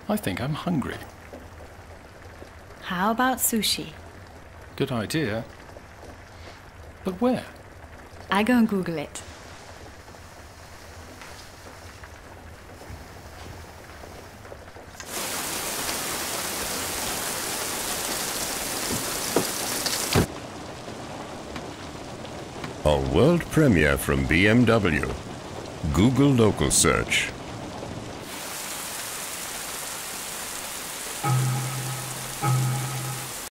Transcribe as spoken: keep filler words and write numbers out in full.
I think I'm hungry. How about sushi? Good idea. But where? I go and Google it. A world premiere from B M W. Google Local Search.